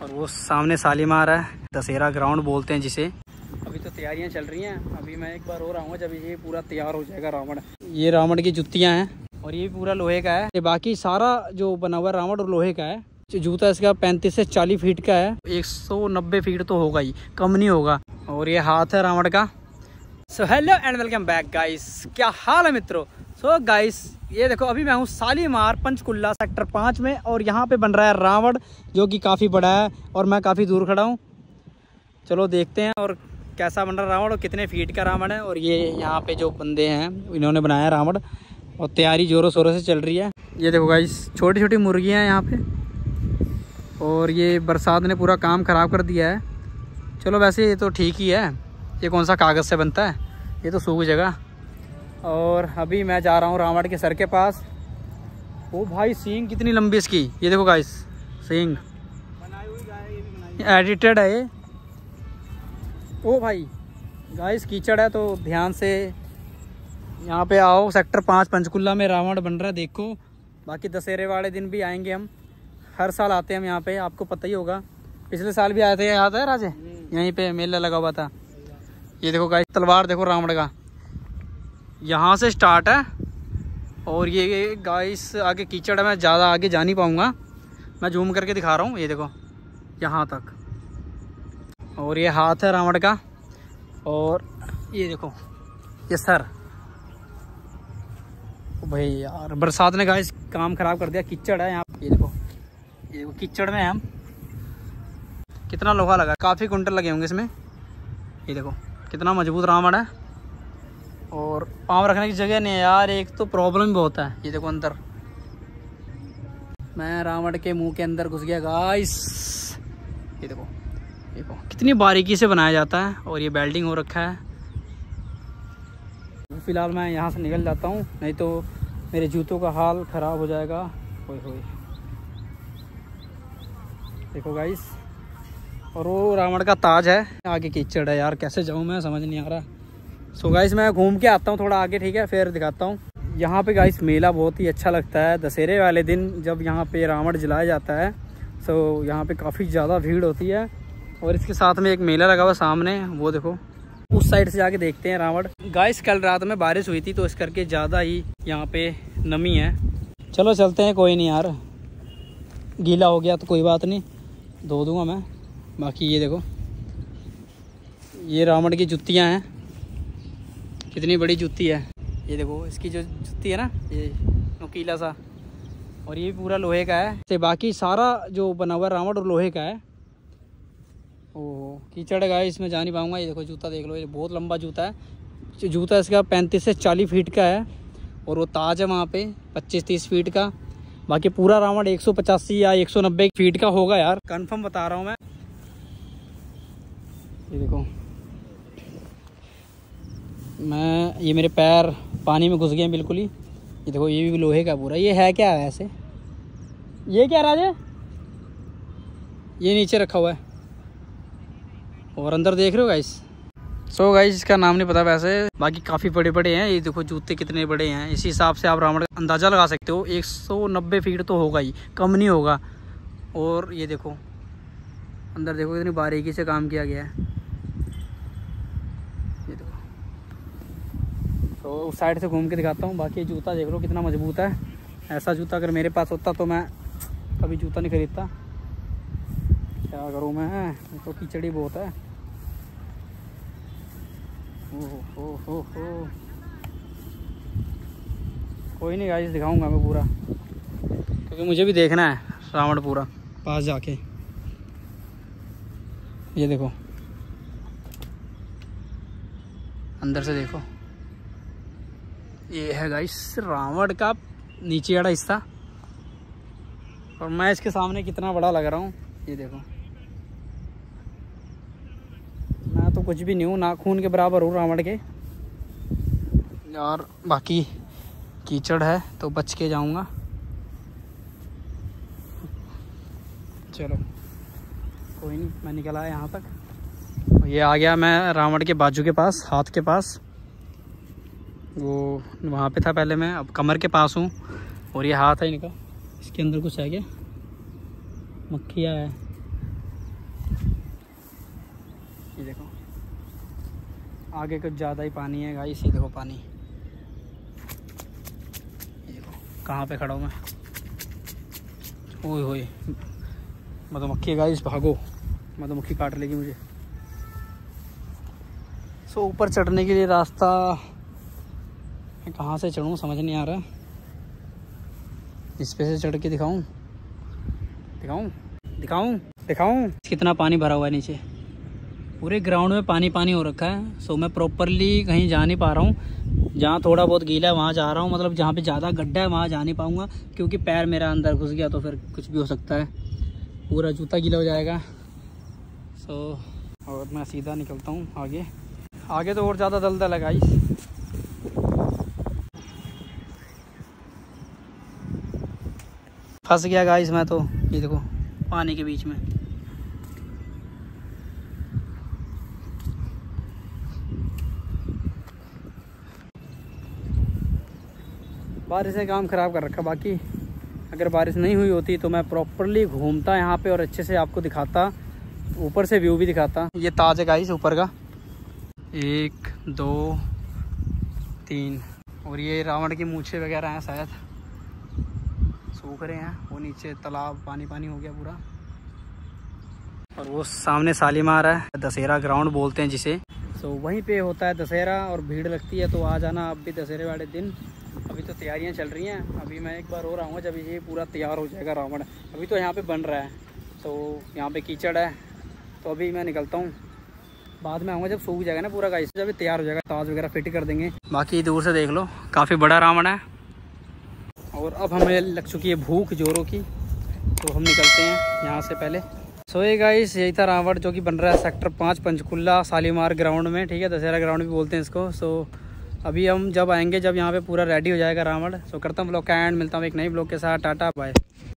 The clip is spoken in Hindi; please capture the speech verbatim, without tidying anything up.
और वो सामने शालीमार है, दशहरा ग्राउंड बोलते हैं जिसे। अभी तो तैयारियां चल रही हैं, अभी मैं एक बार और आऊँगा जब ये पूरा तैयार हो जाएगा रावण। ये रावण की जुतियाँ हैं और ये पूरा लोहे का है। बाकी सारा जो बना हुआ रावण और लोहे का है। जूता इसका पैंतीस से चालीस फीट का है, एक सौ नब्बे फीट तो होगा ही, कम नहीं होगा। और ये हाथ है रावण का। So hello and welcome back guys, क्या हाल है मित्रों। सो so गाइस ये देखो, अभी मैं हूँ शालीमार पंचकुला सेक्टर पाँच में और यहाँ पे बन रहा है रावण, जो कि काफ़ी बड़ा है और मैं काफ़ी दूर खड़ा हूँ। चलो देखते हैं और कैसा बन रहा है रावण और कितने फीट का रावण है। और ये यहाँ पे जो बंदे हैं इन्होंने बनाया रावण और तैयारी जोरों शोरों से चल रही है। ये देखो गाइस, छोटी छोटी मुर्गियाँ हैं यहाँ पे और ये बरसात ने पूरा काम ख़राब कर दिया है। चलो वैसे ये तो ठीक ही है, ये कौन सा कागज़ से बनता है, ये तो सूख जगह। और अभी मैं जा रहा हूँ रावण के सर के पास। ओ भाई सींग कितनी लंबी इसकी, ये देखो गाइस सींग एडिटेड है ये। ओ भाई गाइस कीचड़ है तो ध्यान से यहाँ पे आओ। सेक्टर पाँच पंचकुला में रावण बन रहा है, देखो। बाकी दशहरे वाले दिन भी आएंगे हम, हर साल आते हैं हम यहाँ पे, आपको पता ही होगा। पिछले साल भी आए थे, याद है राजे, यहीं पे मेला लगा हुआ था। ये देखो गाइस तलवार देखो रावण का, यहाँ से स्टार्ट है। और ये गाइस आगे कीचड़ है, मैं ज़्यादा आगे जा नहीं पाऊँगा, मैं जूम करके दिखा रहा हूँ। ये देखो यहाँ तक। और ये हाथ है रावण का और ये देखो ये सर। भाई यार बरसात ने गाइस काम ख़राब कर दिया, कीचड़ है यहाँ। ये देखो ये देखो कीचड़ में हम, कितना लोहा लगा, काफ़ी कुंटल लगे होंगे इसमें। ये देखो कितना मजबूत रावण है और पाँव रखने की जगह नहीं है यार, एक तो प्रॉब्लम भी बहुत है। ये देखो अंदर, मैं रावण के मुंह के अंदर घुस गया गाइस। ये देखो देखो कितनी बारीकी से बनाया जाता है और ये बेल्डिंग हो रखा है। फिलहाल मैं यहाँ से निकल जाता हूँ, नहीं तो मेरे जूतों का हाल ख़राब हो जाएगा। होय होय देखो गाइस, और वो रावण का ताज है, आगे कीचड़ है यार, कैसे जाऊँ मैं समझ नहीं आ रहा। सो गाइस मैं घूम के आता हूँ थोड़ा आगे, ठीक है, फिर दिखाता हूँ। यहाँ पे गाइस मेला बहुत ही अच्छा लगता है दशहरे वाले दिन, जब यहाँ पे रावण जलाया जाता है। सो यहाँ पे काफ़ी ज़्यादा भीड़ होती है और इसके साथ में एक मेला लगा हुआ सामने, वो देखो उस साइड से जाके देखते हैं रावण। गाइस कल रात में बारिश हुई थी तो इस करके ज़्यादा ही यहाँ पे नमी है। चलो चलते हैं, कोई नहीं यार, गीला हो गया तो कोई बात नहीं, धो दूँगा मैं। बाकी ये देखो ये रावण की जुतियाँ हैं, कितनी बड़ी जूती है। ये देखो इसकी जो जूती है ना, ये नुकीला सा, और ये पूरा लोहे का है। से बाकी सारा जो बना हुआ रावण और लोहे का है। ओह कीचड़ है गाइस, इसमें जा नहीं पाऊँगा। ये देखो जूता देख लो, ये बहुत लंबा जूता है। जूता इसका पैंतीस से चालीस फीट का है और वो ताज है वहाँ पे पच्चीस तीस फीट का। बाकी पूरा रावण एक सौ पचासी या एक सौ नब्बे फीट का होगा यार, कंफर्म बता रहा हूँ मैं। ये देखो मैं, ये मेरे पैर पानी में घुस गए बिल्कुल ही। ये देखो ये भी लोहे का पूरा। ये है क्या है ऐसे, ये क्या राजे, ये नीचे रखा हुआ है और अंदर देख रहे हो गाइस। सो गाइस इसका नाम नहीं पता वैसे, बाकी काफ़ी बड़े बड़े हैं। ये देखो जूते कितने बड़े हैं, इसी हिसाब से आप रावण का अंदाज़ा लगा सकते हो। एक सौ नब्बे फीट तो होगा ही, कम नहीं होगा। और ये देखो अंदर देखो कितनी बारीकी से काम किया गया है। ये देखो, तो उस साइड से घूम के दिखाता हूँ। बाकी जूता देख लो कितना मजबूत है, ऐसा जूता अगर मेरे पास होता तो मैं कभी जूता नहीं खरीदता। क्या करूँ मैं, तो कीचड़ी बहुत है। ओह हो हो हो, कोई नहीं गाइस दिखाऊंगा मैं पूरा, क्योंकि मुझे भी देखना है रावण पूरा पास जाके। ये देखो अंदर से देखो, ये है गाइस रावण का नीचे वाला हिस्सा और मैं इसके सामने कितना बड़ा लग रहा हूँ। ये देखो मैं तो कुछ भी नहीं हूँ, नाखून के बराबर हूँ रावण के यार। बाकी कीचड़ है तो बच के जाऊँगा। चलो कोई नहीं, मैं निकल आया यहाँ तक। ये आ गया मैं रावण के बाजू के पास, हाथ के पास। वो वहाँ पे था पहले, मैं अब कमर के पास हूँ। और ये हाथ है इनका, इसके अंदर कुछ है क्या, मक्खियाँ है। ये देखो आगे कुछ ज़्यादा ही पानी है गाइस। ये देखो पानी, ये देखो कहाँ पे खड़ा हूँ मैं। ओए होए मधुमक्खी है गाइस, भागो मधुमक्खी काट लेगी मुझे। सो ऊपर चढ़ने के लिए रास्ता मैं कहाँ से चढ़ूँ समझ नहीं आ रहा। इस पे से चढ़ के दिखाऊं दिखाऊं दिखाऊं दिखाऊं कितना पानी भरा हुआ है नीचे। पूरे ग्राउंड में पानी पानी हो रखा है। सो मैं प्रॉपरली कहीं जा नहीं पा रहा हूँ। जहाँ थोड़ा बहुत गीला है वहाँ जा रहा हूँ, मतलब जहाँ पे ज़्यादा गड्ढा है वहाँ जा नहीं पाऊँगा क्योंकि पैर मेरा अंदर घुस गया तो फिर कुछ भी हो सकता है, पूरा जूता गीला हो जाएगा। सो और मैं सीधा निकलता हूँ आगे। आगे तो और ज़्यादा दलदल है गाइस। फंस गया गाइस मैं तो, ये देखो पानी के बीच में। बारिश ने काम ख़राब कर रखा। बाकी अगर बारिश नहीं हुई होती तो मैं प्रॉपरली घूमता यहाँ पे और अच्छे से आपको दिखाता, ऊपर से व्यू भी दिखाता। ये ताज है गाइस ऊपर का, एक दो तीन, और ये रावण की मूछें वगैरह हैं शायद, सूख रहे हैं। वो नीचे तालाब पानी पानी हो गया पूरा। और वो सामने शालीमार है, दशहरा ग्राउंड बोलते हैं जिसे। तो वहीं पे होता है दशहरा और भीड़ लगती है, तो आ जाना आप भी दशहरे वाले दिन। अभी तो तैयारियां चल रही हैं। अभी मैं एक बार और आऊँगा जब ये पूरा तैयार हो जाएगा रावण। अभी तो यहाँ पे बन रहा है, तो यहाँ पे कीचड़ है, तो अभी मैं निकलता हूँ। बाद में आऊँगा जब सूख जाएगा ना पूरा गाइस, जब तैयार हो जाएगा ताज वगैरह फिट कर देंगे। बाकी दूर से देख लो काफ़ी बड़ा रावण है। और अब हमें लग चुकी है भूख जोरों की, तो हम निकलते हैं यहाँ से पहले। सो ये गाइस यही था रावण जो कि बन रहा है सेक्टर पाँच पंचकुला शालीमार ग्राउंड में, ठीक है, दशहरा ग्राउंड भी बोलते हैं इसको। सो अभी हम जब आएंगे जब यहाँ पे पूरा रेडी हो जाएगा रावण। सो करता हूँ ब्लॉग का एंड, मिलता हूँ एक नई ब्लॉग के साथ। Tata bye.